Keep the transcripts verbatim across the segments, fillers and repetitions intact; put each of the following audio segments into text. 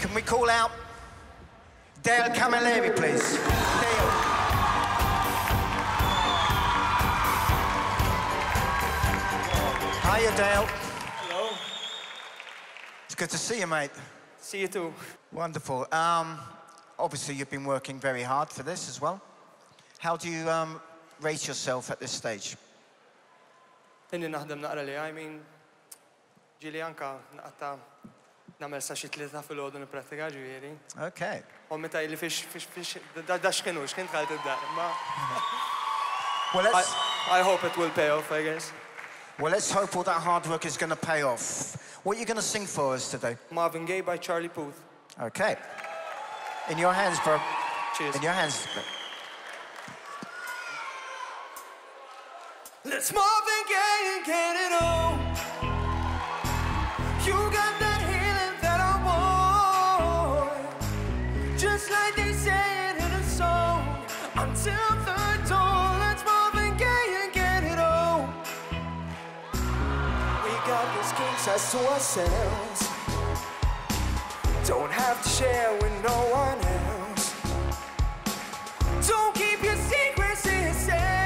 can we call out Dayle Camilleri, please? Dayle. Hiya, Dayle. Hello. It's good to see you, mate. See you too. Wonderful. Um, obviously, you've been working very hard for this as well. How do you um, rate yourself at this stage? Inni naħdem naqra li, I mean, ġili anka naqta namel sa xi tlieta fil-għodu nippratika ġifieri. Okay. U meta jilli fiex fiex fiex da x'kienu x'kien tħalt id-dar, ma. Well, let's. I, I hope it will pay off, I guess. Well, let's hope all that hard work is going to pay off. What are you going to sing for us today? Marvin Gaye by Charlie Puth. Okay. In your hands, bro. Cheers. In your hands. Let's Marvin Gaye and get it on. You got that healing that I want. Just like they say it in a song. Until the dawn, let's Marvin Gaye and get it on. We got this king size to ourselves. Don't have to share with no one else. Don't keep your secrets to yourself.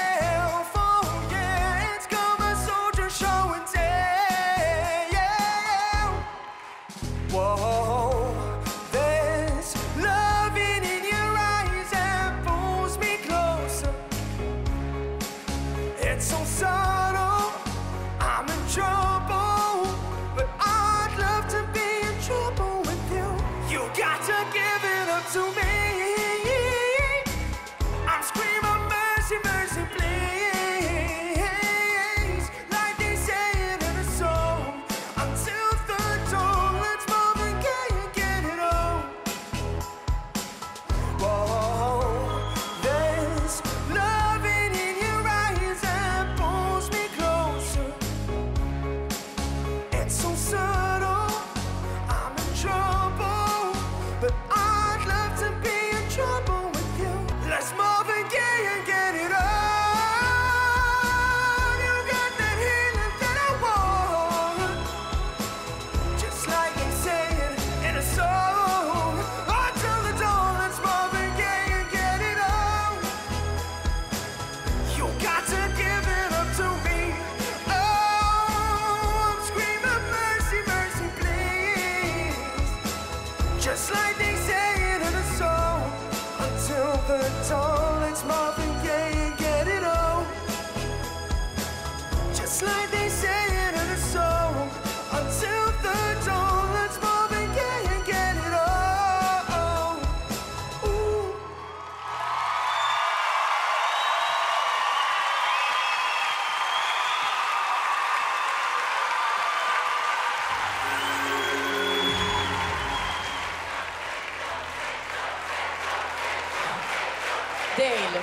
Dayle.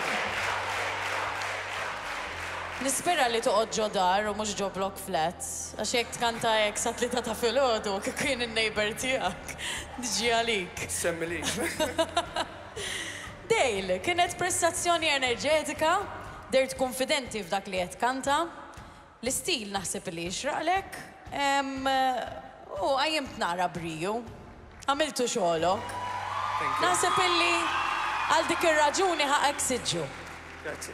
Nispera li toqgħod ġo dar u mhux ġo block flats, għax jekk tkanta hekk sa tlieta ta' filgħodu kien in-neighbor tiegħek. Diġi għalik. Semmi lik. Dayle, kienet prestazzjoni enerġetika, dirt konfidenti f'dak li qed kanta, l-istil naħseb li jixraqlek, u għajjimt nara briju, għamiltu xogħolok. Naħseb illi għal dik ir-raġuni ħaqek siġġu. Grazie.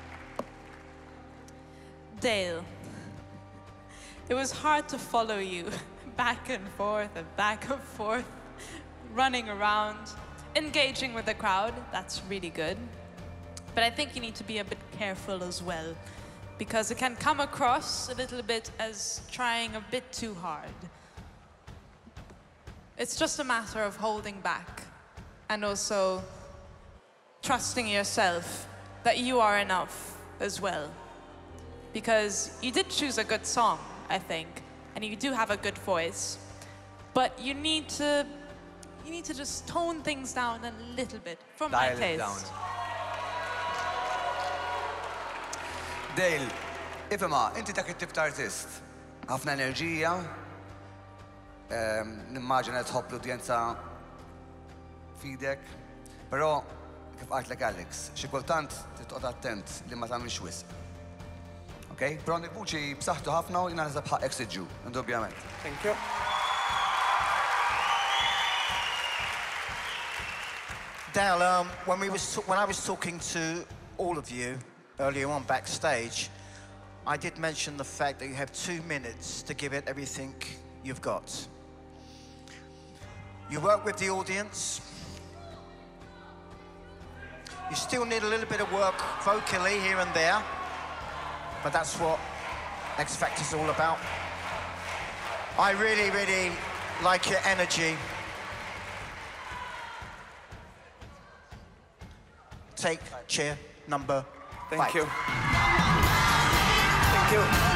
Dayle, it was hard to follow you back and forth and back and forth, running around, engaging with the crowd. That's really good. But I think you need to be a bit careful as well, because it can come across a little bit as trying a bit too hard. It's just a matter of holding back and also trusting yourself that you are enough as well. Because you did choose a good song, I think, and you do have a good voice, but you need to, you need to just tone things down a little bit, from my taste. Down. Dayle, ifema, inti dak it-tip ta' artist, ħafna enerġija, nimmaġina tħobb l-udjenza fidek, però kif qartlek Alex, xi kultant titqgħod attent li ma tagħmilx wisq. Okay? Però għandek vuċi b'saħħtu ħafna u jiena naħseb ħaqek siġġu, indubjament. Thank you. Dayle, um, when, we was when I was talking to all of you earlier on backstage, I did mention the fact that you have two minutes to give it everything you've got. You work with the audience. You still need a little bit of work vocally here and there, but that's what X Factor's all about. I really, really like your energy. Take chair number Thank five. you. Thank you.